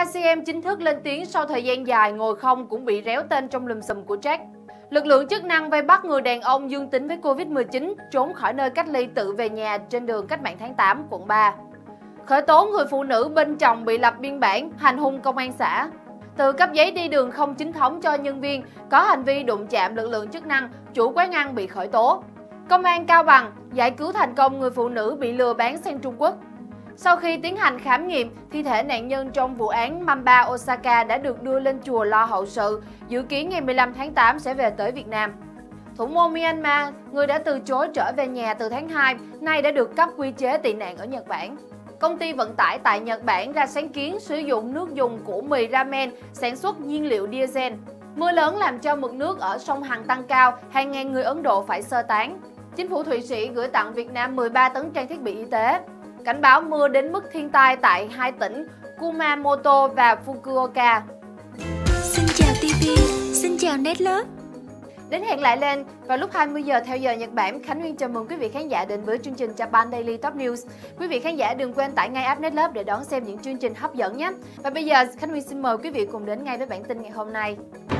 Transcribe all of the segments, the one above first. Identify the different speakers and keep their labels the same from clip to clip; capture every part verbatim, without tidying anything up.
Speaker 1: ca xê em chính thức lên tiếng sau thời gian dài ngồi không cũng bị réo tên trong lùm xùm của Jack. Lực lượng chức năng vây bắt người đàn ông dương tính với Covid mười chín trốn khỏi nơi cách ly tự về nhà trên đường Cách mạng tháng tám, quận ba. Khởi tố người phụ nữ bên chồng bị lập biên bản hành hung công an xã. Từ cấp giấy đi đường không chính thống cho nhân viên có hành vi đụng chạm lực lượng chức năng, chủ quán ăn bị khởi tố. Công an Cao Bằng giải cứu thành công người phụ nữ bị lừa bán sang Trung Quốc. Sau khi tiến hành khám nghiệm, thi thể nạn nhân trong vụ án Mamba Osaka đã được đưa lên chùa lo hậu sự, dự kiến ngày mười lăm tháng tám sẽ về tới Việt Nam. Thủ môn Myanmar, người đã từ chối trở về nhà từ tháng hai, nay đã được cấp quy chế tị nạn ở Nhật Bản. Công ty vận tải tại Nhật Bản ra sáng kiến sử dụng nước dùng của mì ramen sản xuất nhiên liệu diesel. Mưa lớn làm cho mực nước ở sông Hằng tăng cao, hàng ngàn người Ấn Độ phải sơ tán. Chính phủ Thụy Sĩ gửi tặng Việt Nam mười ba tấn trang thiết bị y tế. Cảnh báo mưa đến mức thiên tai tại hai tỉnh Kumamoto và Fukuoka.
Speaker 2: Xin chào ti vi, xin chào Netlove.
Speaker 1: Đến hẹn lại lên vào lúc hai mươi giờ theo giờ Nhật Bản. Khánh Nguyên chào mừng quý vị khán giả đến với chương trình Japan Daily Top News. Quý vị khán giả đừng quên tải ngay app Netlove để đón xem những chương trình hấp dẫn nhé. Và bây giờ Khánh Nguyên xin mời quý vị cùng đến ngay với bản tin ngày hôm nay.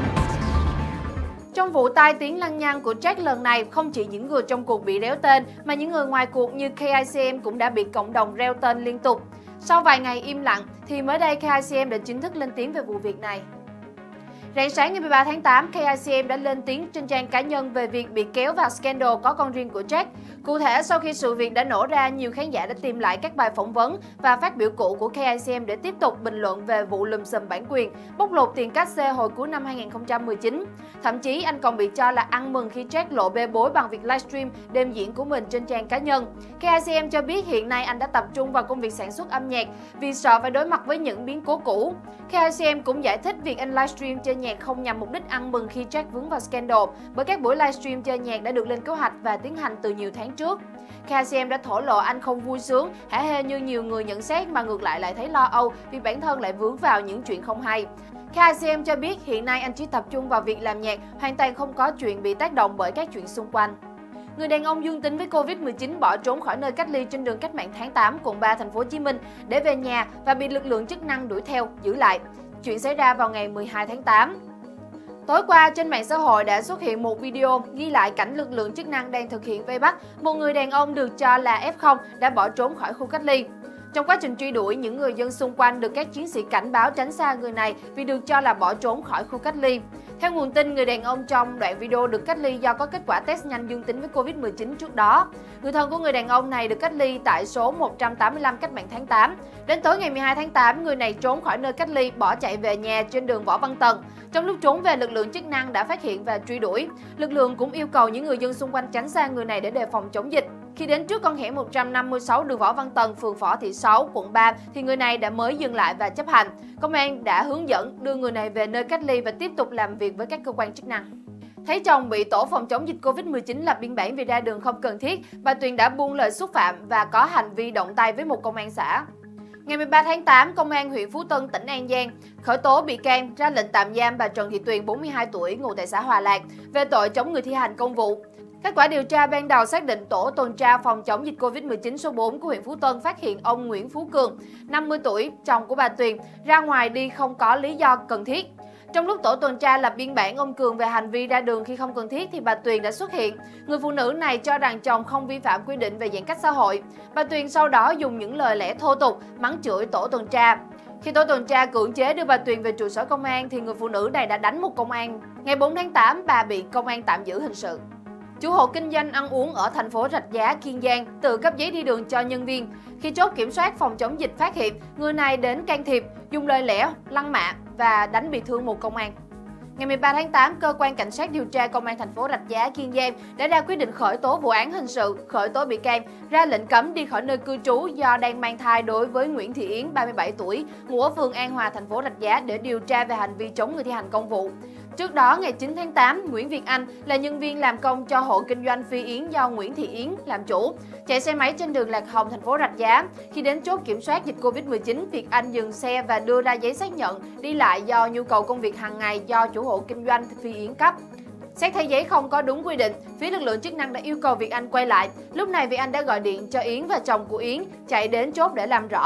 Speaker 1: Trong vụ tai tiếng lăng nhăng của Jack lần này, không chỉ những người trong cuộc bị réo tên, mà những người ngoài cuộc như ca i xê em cũng đã bị cộng đồng reo tên liên tục. Sau vài ngày im lặng, thì mới đây ca i xê em đã chính thức lên tiếng về vụ việc này. Rạng sáng ngày mười ba tháng tám, ca i xê em đã lên tiếng trên trang cá nhân về việc bị kéo vào scandal có con riêng của Jack. Cụ thể, sau khi sự việc đã nổ ra, nhiều khán giả đã tìm lại các bài phỏng vấn và phát biểu cũ của ca i xê em để tiếp tục bình luận về vụ lùm xùm bản quyền, bóc lột tiền cát xê hồi cuối năm hai nghìn không trăm mười chín. Thậm chí, anh còn bị cho là ăn mừng khi Jack lộ bê bối bằng việc livestream đêm diễn của mình trên trang cá nhân. ca i xê em cho biết hiện nay anh đã tập trung vào công việc sản xuất âm nhạc vì sợ phải đối mặt với những biến cố cũ. ca i xê em cũng giải thích việc anh livestream chơi nhạc không nhằm mục đích ăn mừng khi Jack vướng vào scandal, bởi các buổi livestream chơi nhạc đã được lên kế hoạch và tiến hành từ nhiều tháng trước. ca i xê em đã thổ lộ anh không vui sướng, hả hê như nhiều người nhận xét, mà ngược lại lại thấy lo âu vì bản thân lại vướng vào những chuyện không hay. ca i xê em cho biết hiện nay anh chỉ tập trung vào việc làm nhạc, hoàn toàn không có chuyện bị tác động bởi các chuyện xung quanh. Người đàn ông dương tính với Covid mười chín bỏ trốn khỏi nơi cách ly trên đường Cách mạng tháng tám, quận ba, thành phố Hồ Chí Minh để về nhà và bị lực lượng chức năng đuổi theo, giữ lại. Chuyện xảy ra vào ngày mười hai tháng tám. Tối qua, trên mạng xã hội đã xuất hiện một video ghi lại cảnh lực lượng chức năng đang thực hiện vây bắt một người đàn ông được cho là ép không đã bỏ trốn khỏi khu cách ly. Trong quá trình truy đuổi, những người dân xung quanh được các chiến sĩ cảnh báo tránh xa người này vì được cho là bỏ trốn khỏi khu cách ly. Theo nguồn tin, người đàn ông trong đoạn video được cách ly do có kết quả test nhanh dương tính với Covid mười chín trước đó. Người thân của người đàn ông này được cách ly tại số một trăm tám mươi lăm Cách mạng tháng tám. Đến tối ngày mười hai tháng tám, người này trốn khỏi nơi cách ly, bỏ chạy về nhà trên đường Võ Văn Tần. Trong lúc trốn về, lực lượng chức năng đã phát hiện và truy đuổi. Lực lượng cũng yêu cầu những người dân xung quanh tránh xa người này để đề phòng chống dịch. Khi đến trước con hẻm một trăm năm mươi sáu đường Võ Văn Tần, phường Võ Thị Sáu, quận ba, thì người này đã mới dừng lại và chấp hành. Công an đã hướng dẫn đưa người này về nơi cách ly và tiếp tục làm việc với các cơ quan chức năng. Thấy chồng bị tổ phòng chống dịch Covid mười chín lập biên bản vì ra đường không cần thiết, bà Tuyền đã buông lời xúc phạm và có hành vi động tay với một công an xã. Ngày mười ba tháng tám, Công an huyện Phú Tân, tỉnh An Giang khởi tố bị can, ra lệnh tạm giam bà Trần Thị Tuyền, bốn mươi hai tuổi, ngụ tại xã Hòa Lạc, về tội chống người thi hành công vụ. Kết quả điều tra ban đầu xác định tổ tuần tra phòng chống dịch Covid mười chín số bốn của huyện Phú Tân phát hiện ông Nguyễn Phú Cường, năm mươi tuổi, chồng của bà Tuyền, ra ngoài đi không có lý do cần thiết. Trong lúc tổ tuần tra lập biên bản ông Cường về hành vi ra đường khi không cần thiết thì bà Tuyền đã xuất hiện. Người phụ nữ này cho rằng chồng không vi phạm quy định về giãn cách xã hội. Bà Tuyền sau đó dùng những lời lẽ thô tục, mắng chửi tổ tuần tra. Khi tổ tuần tra cưỡng chế đưa bà Tuyền về trụ sở công an thì người phụ nữ này đã đánh một công an. Ngày bốn tháng tám, bà bị công an tạm giữ hình sự. Chủ hộ kinh doanh ăn uống ở thành phố Rạch Giá, Kiên Giang tự cấp giấy đi đường cho nhân viên. Khi chốt kiểm soát phòng chống dịch phát hiện, người này đến can thiệp, dùng lời lẽ lăng mạ và đánh bị thương một công an. Ngày mười ba tháng tám, cơ quan cảnh sát điều tra công an thành phố Rạch Giá, Kiên Giang đã ra quyết định khởi tố vụ án hình sự, khởi tố bị can, ra lệnh cấm đi khỏi nơi cư trú do đang mang thai đối với Nguyễn Thị Yến, ba mươi bảy tuổi, ngụ ở phường An Hòa, thành phố Rạch Giá để điều tra về hành vi chống người thi hành công vụ. Trước đó, ngày chín tháng tám, Nguyễn Việt Anh là nhân viên làm công cho hộ kinh doanh Phi Yến do Nguyễn Thị Yến làm chủ, chạy xe máy trên đường Lạc Hồng, thành phố Rạch Giá. Khi đến chốt kiểm soát dịch Covid mười chín, Việt Anh dừng xe và đưa ra giấy xác nhận đi lại do nhu cầu công việc hàng ngày do chủ hộ kinh doanh Phi Yến cấp. Xét thấy giấy không có đúng quy định, phía lực lượng chức năng đã yêu cầu Việt Anh quay lại. Lúc này Việt Anh đã gọi điện cho Yến và chồng của Yến chạy đến chốt để làm rõ.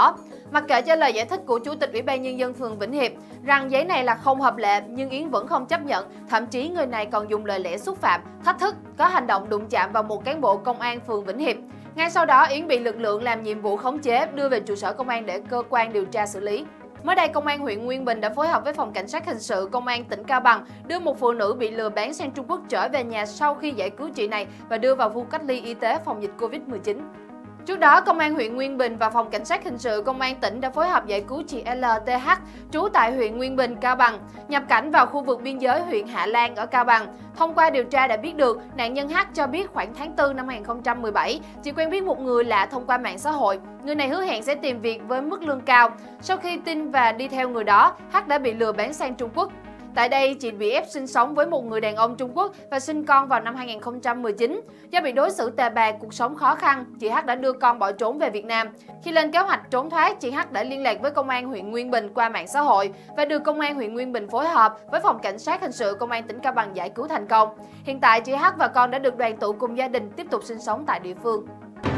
Speaker 1: Mặc kệ cho lời giải thích của Chủ tịch Ủy ban Nhân dân phường Vĩnh Hiệp rằng giấy này là không hợp lệ, nhưng Yến vẫn không chấp nhận. Thậm chí người này còn dùng lời lẽ xúc phạm, thách thức, có hành động đụng chạm vào một cán bộ công an phường Vĩnh Hiệp. Ngay sau đó, Yến bị lực lượng làm nhiệm vụ khống chế, đưa về trụ sở công an để cơ quan điều tra xử lý. Mới đây, Công an huyện Nguyên Bình đã phối hợp với Phòng Cảnh sát Hình sự Công an tỉnh Cao Bằng đưa một phụ nữ bị lừa bán sang Trung Quốc trở về nhà sau khi giải cứu chị này và đưa vào khu cách ly y tế phòng dịch Covid mười chín. Trước đó, Công an huyện Nguyên Bình và Phòng Cảnh sát Hình sự Công an tỉnh đã phối hợp giải cứu chị lờ tê hát, trú tại huyện Nguyên Bình, Cao Bằng, nhập cảnh vào khu vực biên giới huyện Hạ Lan ở Cao Bằng. Thông qua điều tra đã biết được, nạn nhân H cho biết khoảng tháng tư năm hai nghìn không trăm mười bảy, chị quen biết một người lạ thông qua mạng xã hội. Người này hứa hẹn sẽ tìm việc với mức lương cao. Sau khi tin và đi theo người đó, H đã bị lừa bán sang Trung Quốc. Tại đây, chị bị ép sinh sống với một người đàn ông Trung Quốc và sinh con vào năm hai nghìn không trăm mười chín. Do bị đối xử tệ bạc, cuộc sống khó khăn, chị H đã đưa con bỏ trốn về Việt Nam. Khi lên kế hoạch trốn thoát, chị H đã liên lạc với Công an huyện Nguyên Bình qua mạng xã hội và được Công an huyện Nguyên Bình phối hợp với Phòng Cảnh sát Hình sự Công an tỉnh Cao Bằng giải cứu thành công. Hiện tại, chị H và con đã được đoàn tụ cùng gia đình tiếp tục sinh sống tại địa phương.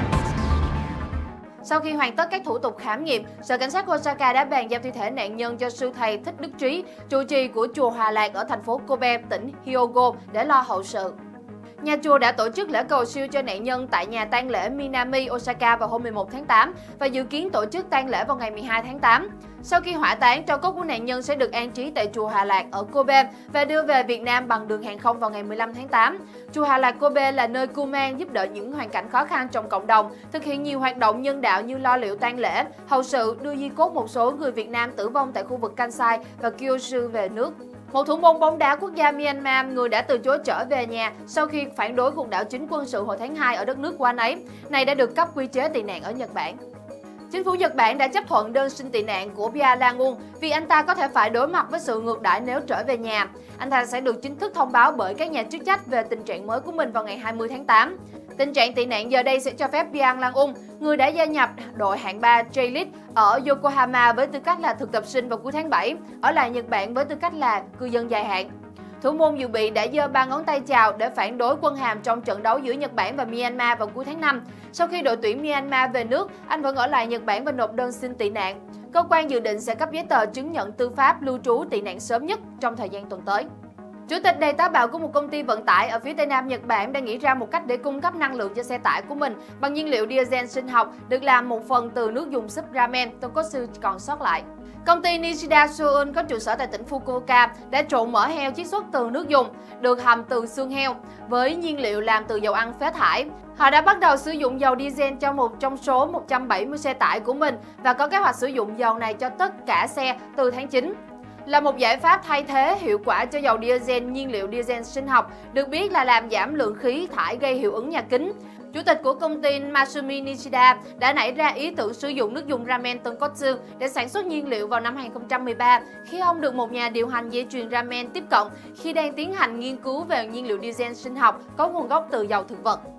Speaker 1: Sau khi hoàn tất các thủ tục khám nghiệm, Sở Cảnh sát Osaka đã bàn giao thi thể nạn nhân cho sư thầy Thích Đức Trí, trụ trì của chùa Hòa Lạc ở thành phố Kobe, tỉnh Hyogo để lo hậu sự. Nhà chùa đã tổ chức lễ cầu siêu cho nạn nhân tại nhà tang lễ Minami, Osaka vào hôm mười một tháng tám và dự kiến tổ chức tang lễ vào ngày mười hai tháng tám. Sau khi hỏa táng, tro cốt của nạn nhân sẽ được an trí tại chùa Hòa Lạc ở Kobe và đưa về Việt Nam bằng đường hàng không vào ngày mười lăm tháng tám. Chùa Hòa Lạc Kobe là nơi cưu mang giúp đỡ những hoàn cảnh khó khăn trong cộng đồng, thực hiện nhiều hoạt động nhân đạo như lo liệu tang lễ, hậu sự, đưa di cốt một số người Việt Nam tử vong tại khu vực Kansai và Kyushu về nước. Một thủ môn bóng đá quốc gia Myanmar, người đã từ chối trở về nhà sau khi phản đối cuộc đảo chính quân sự hồi tháng hai ở đất nước của anh ấy, này đã được cấp quy chế tị nạn ở Nhật Bản. Chính phủ Nhật Bản đã chấp thuận đơn xin tị nạn của Bia Lang-un vì anh ta có thể phải đối mặt với sự ngược đãi nếu trở về nhà. Anh ta sẽ được chính thức thông báo bởi các nhà chức trách về tình trạng mới của mình vào ngày hai mươi tháng tám. Tình trạng tị nạn giờ đây sẽ cho phép Bia Lang-un, người đã gia nhập đội hạng ba J-League ở Yokohama với tư cách là thực tập sinh vào cuối tháng bảy, ở lại Nhật Bản với tư cách là cư dân dài hạn. Thủ môn dự bị đã giơ ba ngón tay chào để phản đối quân hàm trong trận đấu giữa Nhật Bản và Myanmar vào cuối tháng năm. Sau khi đội tuyển Myanmar về nước, anh vẫn ở lại Nhật Bản và nộp đơn xin tị nạn. Cơ quan dự định sẽ cấp giấy tờ chứng nhận tư pháp lưu trú tị nạn sớm nhất trong thời gian tuần tới. Chủ tịch đầy tá bạo của một công ty vận tải ở phía Tây Nam Nhật Bản đã nghĩ ra một cách để cung cấp năng lượng cho xe tải của mình bằng nhiên liệu diesel sinh học được làm một phần từ nước dùng súp ramen tonkotsu còn sót lại. Công ty Nishida Shoun có trụ sở tại tỉnh Fukuoka đã trộn mỡ heo chiết xuất từ nước dùng, được hầm từ xương heo, với nhiên liệu làm từ dầu ăn phế thải. Họ đã bắt đầu sử dụng dầu diesel cho một trong số một trăm bảy mươi xe tải của mình và có kế hoạch sử dụng dầu này cho tất cả xe từ tháng chín. Là một giải pháp thay thế hiệu quả cho dầu diesel, nhiên liệu diesel sinh học được biết là làm giảm lượng khí thải gây hiệu ứng nhà kính. Chủ tịch của công ty Masumi Nishida đã nảy ra ý tưởng sử dụng nước dùng ramen tonkotsu để sản xuất nhiên liệu vào năm hai nghìn không trăm mười ba khi ông được một nhà điều hành dây chuyền ramen tiếp cận khi đang tiến hành nghiên cứu về nhiên liệu diesel sinh học có nguồn gốc từ dầu thực vật.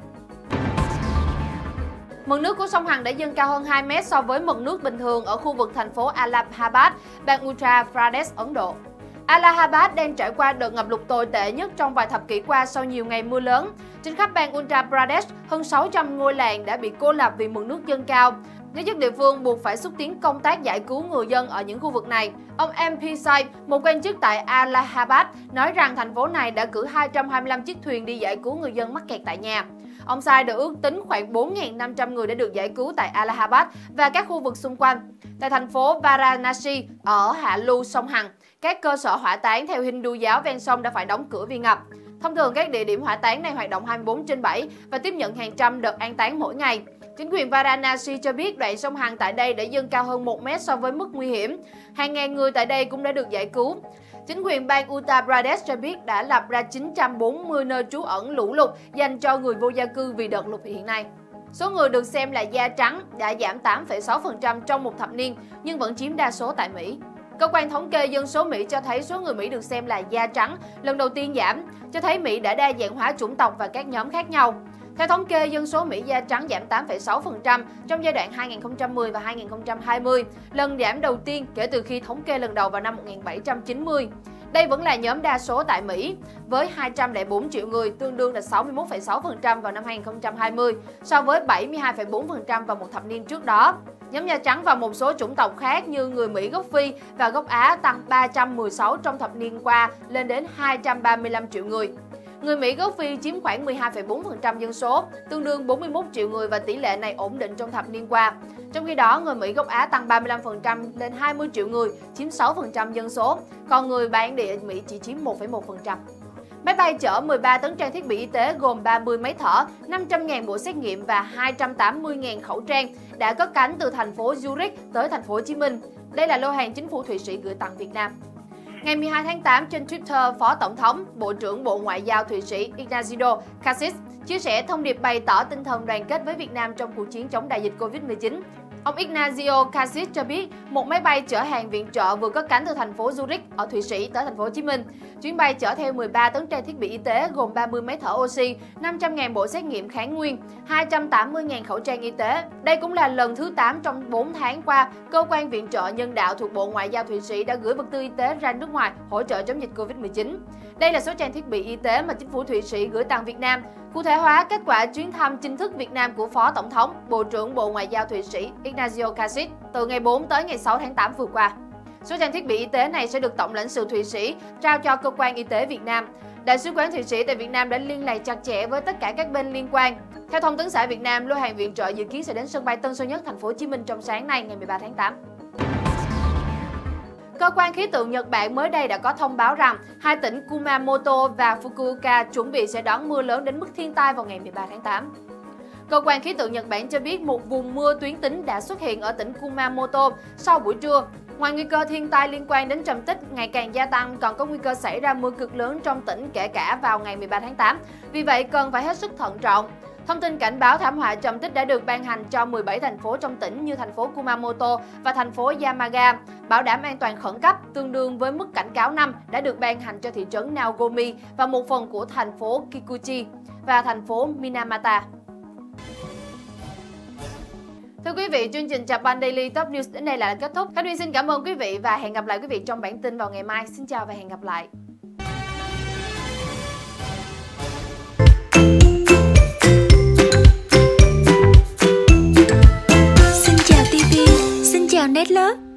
Speaker 1: Mực nước của sông Hằng đã dâng cao hơn hai mét so với mực nước bình thường ở khu vực thành phố Allahabad, bang Uttar Pradesh, Ấn Độ. Allahabad đang trải qua đợt ngập lụt tồi tệ nhất trong vài thập kỷ qua sau nhiều ngày mưa lớn. Trên khắp bang Uttar Pradesh, hơn sáu trăm ngôi làng đã bị cô lập vì mực nước dâng cao. Giới chức địa phương buộc phải xúc tiến công tác giải cứu người dân ở những khu vực này. Ông em pê Sai, một quan chức tại Allahabad, nói rằng thành phố này đã cử hai trăm hai mươi lăm chiếc thuyền đi giải cứu người dân mắc kẹt tại nhà. Ông Sai đã ước tính khoảng bốn nghìn năm trăm người đã được giải cứu tại Allahabad và các khu vực xung quanh. Tại thành phố Varanasi, ở hạ lưu sông Hằng, các cơ sở hỏa táng theo Hindu giáo ven sông đã phải đóng cửa vì ngập. Thông thường, các địa điểm hỏa táng này hoạt động hai mươi bốn trên bảy và tiếp nhận hàng trăm đợt an táng mỗi ngày. Chính quyền Varanasi cho biết đoạn sông Hằng tại đây đã dâng cao hơn một mét so với mức nguy hiểm. Hàng ngàn người tại đây cũng đã được giải cứu. Chính quyền bang Uttar Pradesh cho biết đã lập ra chín trăm bốn mươi nơi trú ẩn lũ lụt dành cho người vô gia cư vì đợt lụt hiện nay. Số người được xem là da trắng đã giảm tám phẩy sáu phần trăm trong một thập niên nhưng vẫn chiếm đa số tại Mỹ. Cơ quan thống kê dân số Mỹ cho thấy số người Mỹ được xem là da trắng lần đầu tiên giảm, cho thấy Mỹ đã đa dạng hóa chủng tộc và các nhóm khác nhau. Theo thống kê, dân số Mỹ da trắng giảm tám phẩy sáu phần trăm trong giai đoạn hai nghìn không trăm mười và hai nghìn không trăm hai mươi, lần giảm đầu tiên kể từ khi thống kê lần đầu vào năm một nghìn bảy trăm chín mươi. Đây vẫn là nhóm đa số tại Mỹ, với hai trăm lẻ bốn triệu người, tương đương là sáu mươi mốt phẩy sáu phần trăm vào năm hai nghìn không trăm hai mươi, so với bảy mươi hai phẩy bốn phần trăm vào một thập niên trước đó. Nhóm Da trắng và một số chủng tộc khác như người Mỹ gốc Phi và gốc Á tăng ba trăm mười sáu trong thập niên qua lên đến hai trăm ba mươi lăm triệu người. Người Mỹ gốc Phi chiếm khoảng mười hai phẩy bốn phần trăm dân số, tương đương bốn mươi mốt triệu người và tỷ lệ này ổn định trong thập niên qua. Trong khi đó, người Mỹ gốc Á tăng ba mươi lăm phần trăm lên hai mươi triệu người, chiếm sáu phần trăm dân số, còn người bản địa Mỹ chỉ chiếm một phẩy một phần trăm. Máy bay chở mười ba tấn trang thiết bị y tế gồm ba mươi máy thở, năm trăm nghìn bộ xét nghiệm và hai trăm tám mươi nghìn khẩu trang đã cất cánh từ thành phố Zurich tới thành phố Hồ Chí Minh. Đây là lô hàng chính phủ Thụy Sĩ gửi tặng Việt Nam. Ngày mười hai tháng tám, trên Twitter, Phó Tổng thống, Bộ trưởng Bộ Ngoại giao Thụy Sĩ Ignazio Cassis chia sẻ thông điệp bày tỏ tinh thần đoàn kết với Việt Nam trong cuộc chiến chống đại dịch Covid mười chín. Ông Ignazio Cassis cho biết một máy bay chở hàng viện trợ vừa cất cánh từ thành phố Zurich ở Thụy Sĩ tới thành phố Hồ Chí Minh. Chuyến bay chở theo mười ba tấn trang thiết bị y tế gồm ba mươi máy thở oxy, năm trăm nghìn bộ xét nghiệm kháng nguyên, hai trăm tám mươi nghìn khẩu trang y tế. Đây cũng là lần thứ tám trong bốn tháng qua, cơ quan viện trợ nhân đạo thuộc Bộ Ngoại giao Thụy Sĩ đã gửi vật tư y tế ra nước ngoài hỗ trợ chống dịch Covid mười chín. Đây là số trang thiết bị y tế mà chính phủ Thụy Sĩ gửi tặng Việt Nam, cụ thể hóa kết quả chuyến thăm chính thức Việt Nam của Phó Tổng thống, Bộ trưởng Bộ Ngoại giao Thụy Sĩ Ignazio Cassis từ ngày bốn tới ngày sáu tháng tám vừa qua. Số trang thiết bị y tế này sẽ được Tổng lãnh sự Thụy Sĩ trao cho Cơ quan Y tế Việt Nam. Đại sứ quán Thụy Sĩ tại Việt Nam đã liên lạc chặt chẽ với tất cả các bên liên quan. Theo Thông tấn xã Việt Nam, lô hàng viện trợ dự kiến sẽ đến sân bay Tân Sơn Nhất, thành phố Hồ Chí Minh trong sáng nay ngày mười ba tháng tám. Cơ quan khí tượng Nhật Bản mới đây đã có thông báo rằng hai tỉnh Kumamoto và Fukuoka chuẩn bị sẽ đón mưa lớn đến mức thiên tai vào ngày mười ba tháng tám. Cơ quan khí tượng Nhật Bản cho biết một vùng mưa tuyến tính đã xuất hiện ở tỉnh Kumamoto sau buổi trưa. Ngoài nguy cơ thiên tai liên quan đến trầm tích ngày càng gia tăng, còn có nguy cơ xảy ra mưa cực lớn trong tỉnh kể cả vào ngày mười ba tháng tám. Vì vậy, cần phải hết sức thận trọng. Thông tin cảnh báo thảm họa trầm tích đã được ban hành cho mười bảy thành phố trong tỉnh như thành phố Kumamoto và thành phố Yamaga. Bảo đảm an toàn khẩn cấp tương đương với mức cảnh cáo năm đã được ban hành cho thị trấn Nagomi và một phần của thành phố Kikuchi và thành phố Minamata. Thưa quý vị, chương trình Japan Daily Top News đến đây là kết thúc. Khánh Duyên xin cảm ơn quý vị và hẹn gặp lại quý vị trong bản tin vào ngày mai. Xin chào và hẹn gặp lại.
Speaker 2: Xin chào ti vi, xin chào Netlog.